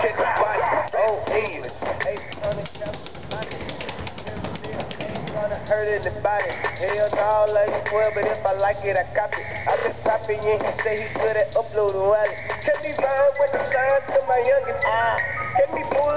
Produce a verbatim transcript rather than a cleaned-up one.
check the body. Oh, hey, hey, on the couch, hurt in the body. Hell no, let you twelve, but if I like it, I copy. I been popping, and he say he good at uploading wallet. Kept me rhyme with the signs to my youngest. Ah, kept me full